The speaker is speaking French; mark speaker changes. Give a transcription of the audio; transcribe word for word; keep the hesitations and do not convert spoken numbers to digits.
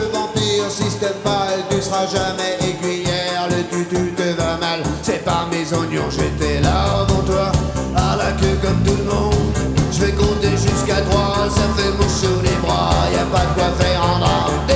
Speaker 1: vampire, système pâle, tu seras jamais aiguillère, le tutu te va mal, c'est pas mes oignons, j'étais là avant toi, à la queue comme tout le monde, je vais compter jusqu'à trois, ça fait mouche sous les bras, y a pas de quoi faire en drap.